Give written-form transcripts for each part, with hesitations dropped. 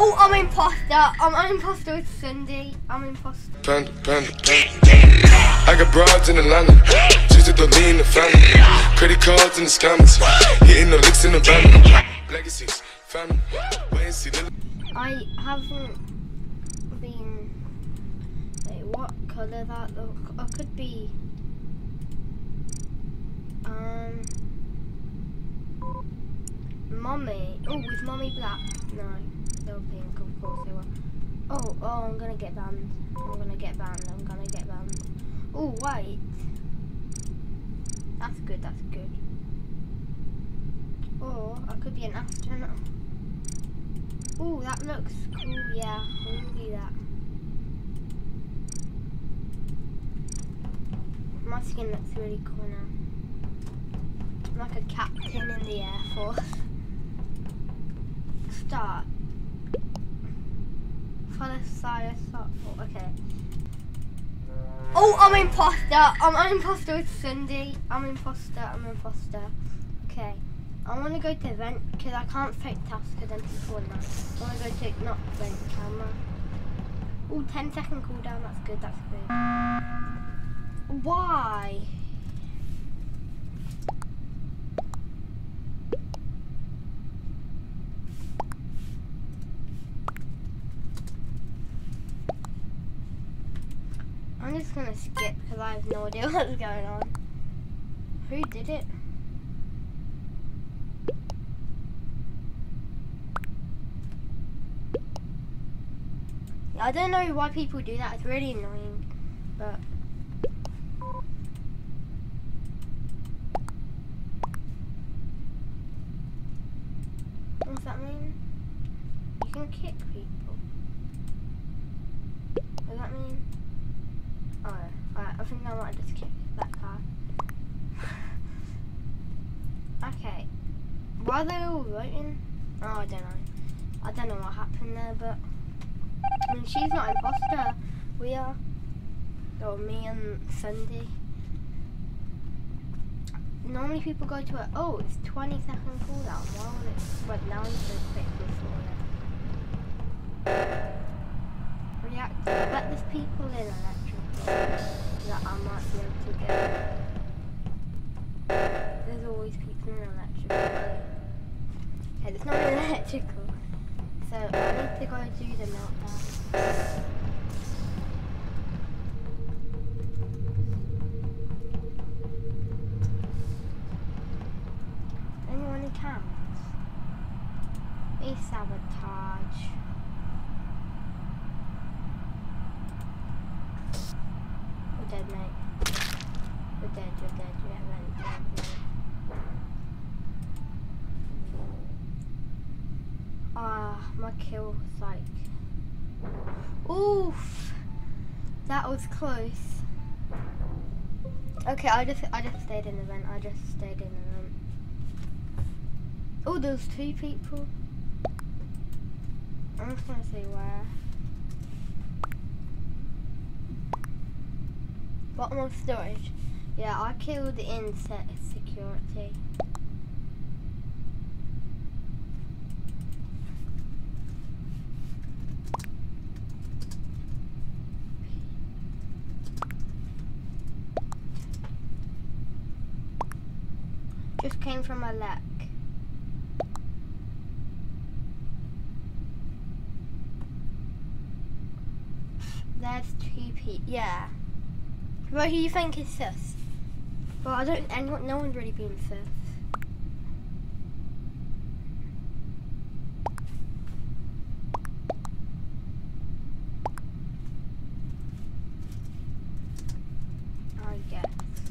Oh, I'm imposter. I'm imposter with Cindy. I'm imposter. Panda. I got broads in Atlanta. Just to throw me in the family. Credit cards in the scammers. Hitting the licks in the van. Legacies, family. Wait and see the. I haven't been. Wait, what colour that look? I could be. Mommy. Oh, was Mommy black? No, they were pink. Of course they were. Oh, I'm gonna get banned. I'm gonna get banned. Oh, wait. That's good. Or I could be an astronaut. Oh, that looks cool. Yeah, we'll do that. My skin looks really cool now. I'm like a captain in the Air Force. Start. Follow side. Okay. Oh, I'm imposter. I'm imposter with Cindy. I'm imposter. Okay. I want to go to event because I can't fake task because then people will know. I want to go to not vent camera. Oh, 10-second cooldown. That's good. Why? I'm just gonna skip because I have no idea what's going on. Who did it? Yeah, I don't know why people do that. It's really annoying, but. What does that mean? You can kick people. What does that mean? Oh, alright, I think I might just kick that guy. Okay. Why are they all voting? Oh, I don't know. I don't know what happened there, but I mean, she's not imposter. We are. Or me and Cindy. Normally people go to oh, it's 20-second cooldown. Why would it? But now it's so quick before it. React. Let there's people in electrical that I might be able to get. There's always people in electrical. Okay, there's not in electrical. So I need to go do the meltdown. Anyone who can. Be sabotage. We're dead, mate. You're dead. You haven't dead, mate. My kill was like. Oof! That was close. Okay, I just stayed in the vent. Oh, there's 2 people. I'm just gonna say where. Bottom of storage. Yeah, I killed the inset security. Just came from my leg. There's 2 people. Yeah. Well, who you think is sus? Well, I don't. No one's really been sus. I guess.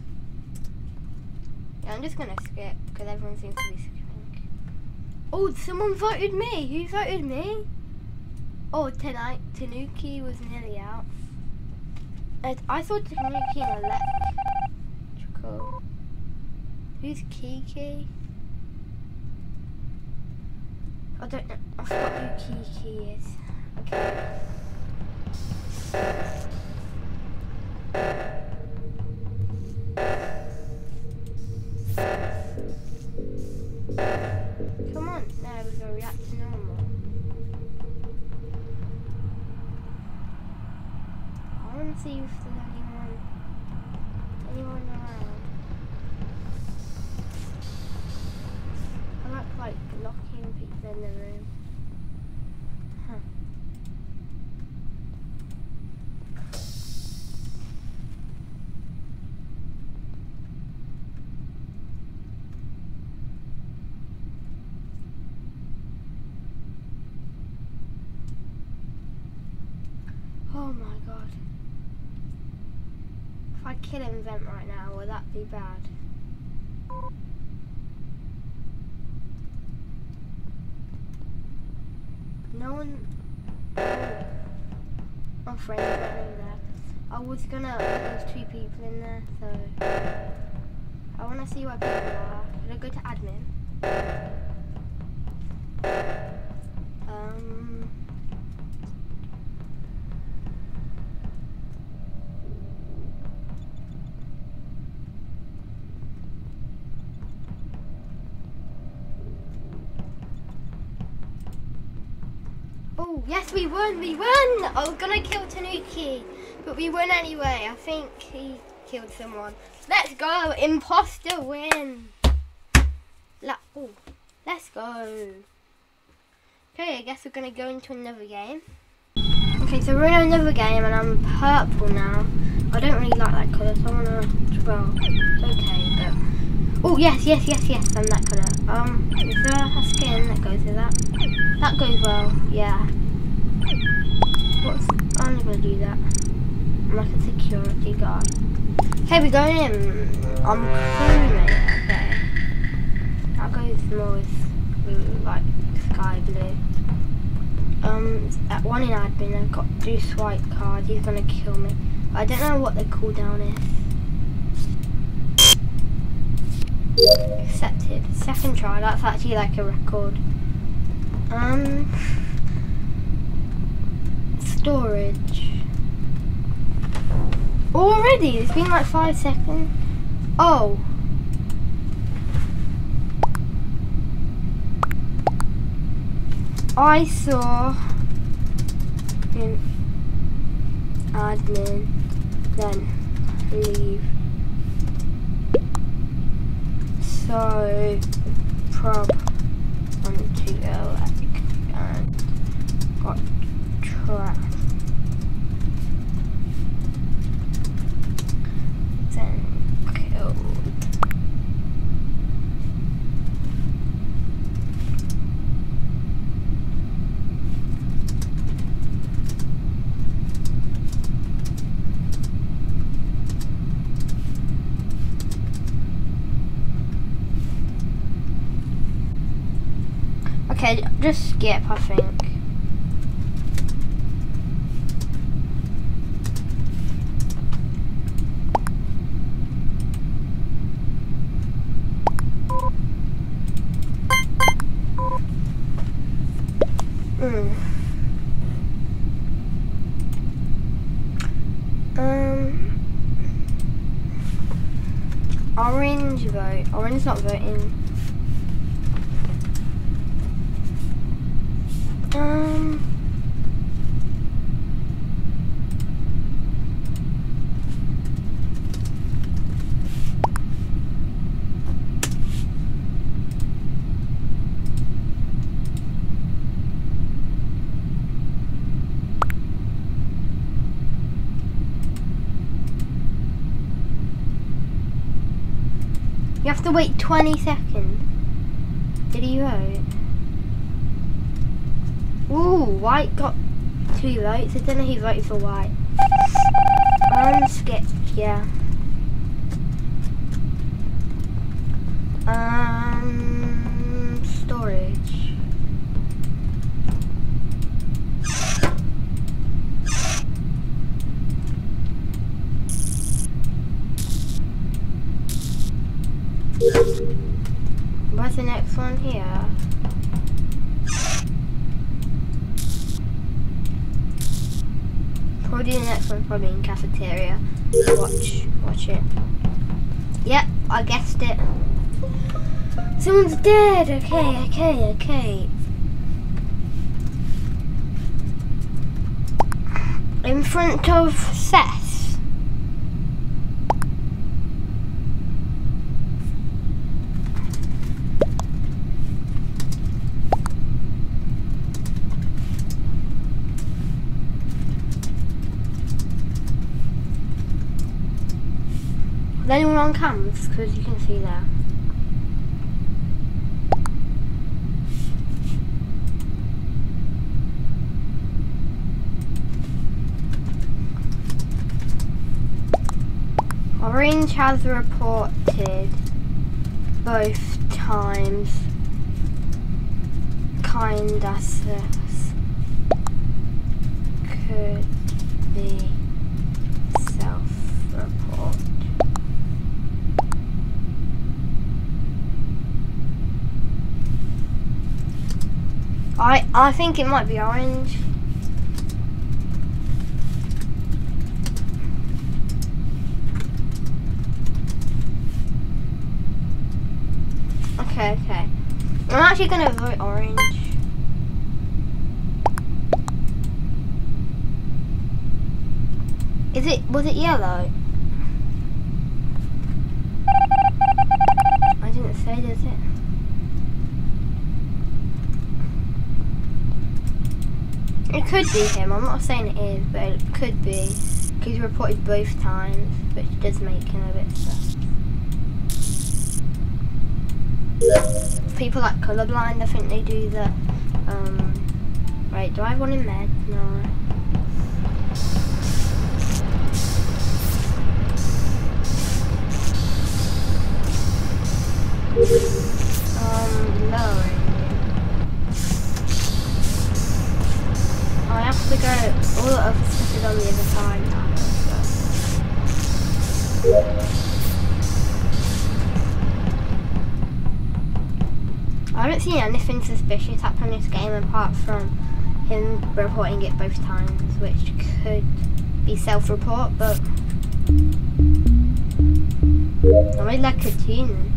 Yeah, I'm just gonna skip because everyone seems to be skipping. Oh, someone voted me. Who voted me? Oh, tonight Tanuki was nearly out. I thought Tanuki and electrical. Who's Kiki? I don't know. I forgot who Kiki is. Okay. Come on, there we go. React to normal. see if there's anyone around. I like locking people in the room. Huh. Oh my god. If I kill an event right now, will that be bad? No one... My friend went in there. I was gonna... There's 2 people in there, so... I wanna see where people are. Should I go to admin? Oh, yes, we won! We won! I was gonna kill Tanuki, but we won anyway. I think he killed someone. Let's go! Imposter win! Oh, let's go. Okay, I guess we're gonna go into another game. Okay, so we're in another game and I'm purple now. I don't really like that colour, so I wanna, well, okay, but... Oh, yes, I'm that colour. Is there a skin that goes with that? That goes well, yeah. I'm gonna do that. I'm like a security guard. Okay, we're going in. I'm crewmate, okay. That goes more with blue, like sky blue. At one in admin, I've got do swipe cards. He's gonna kill me. I don't know what the cooldown is. Accepted. Second try. That's actually like a record. Storage. Already? It's been like 5 seconds. Oh. I saw in admin, then leave. So prob on to go like and got trapped. Then killed. Okay, just skip, I think. Orange vote. Orange not voting. You have to wait 20 seconds. Did he vote? Ooh, white got 2 votes. I don't know who voted for white. Skip, yeah. Storage. Where's the next one here? Probably the next one, probably in cafeteria. Watch it. Yep, I guessed it. Someone's dead. Okay. In front of Seth. Is anyone on cams? Because you can see there. Orange has reported both times. Kinda sus. Could be self-report. I think it might be orange. Okay. I'm actually gonna vote orange. Was it yellow? I didn't say, does it? It could be him, I'm not saying it is, but it could be. Because he reported both times, which does make him a bit sus. People like colourblind, I think they do the, wait, do I have one in med? No. Lowering. I have to go, all the other stuff is on the other side now, I haven't seen anything suspicious happen in this game apart from him reporting it both times, which could be self-report, but I made like a tune.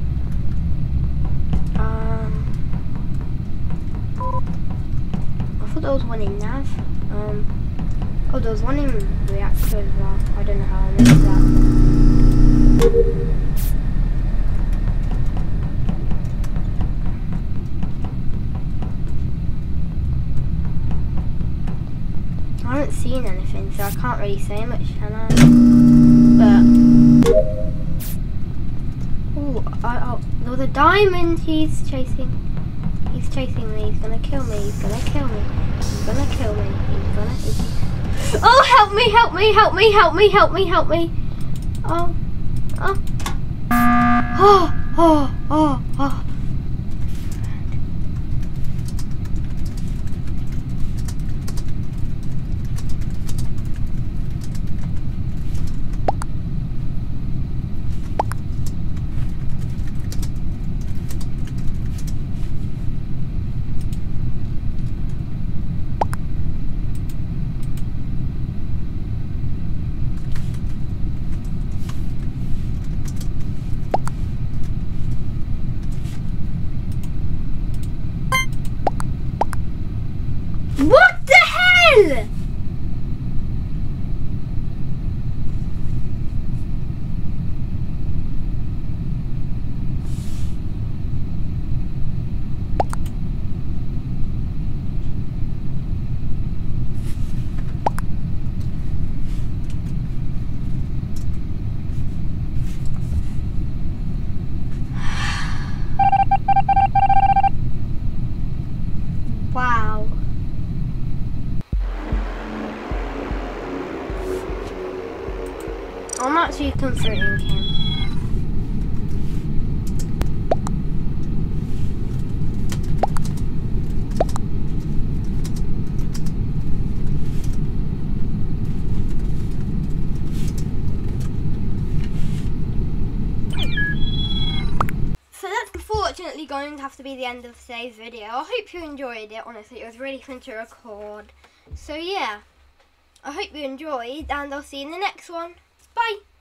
I thought there was one in nav. Oh, there was one in reactor as well. I don't know how I missed that. I haven't seen anything, so I can't really say much, can I? But oh, there was a diamond. He's chasing me. He's gonna kill me. He's gonna kill me. He's gonna kill me. He's gonna. Oh, help me! Help me! Help me! Help me! Help me! Help me! Oh! Oh! What the hell? Wow. I'm actually comforting him. So that's unfortunately going to have to be the end of today's video. I hope you enjoyed it. Honestly, it was really fun to record. So yeah, I hope you enjoyed, and I'll see you in the next one. Bye!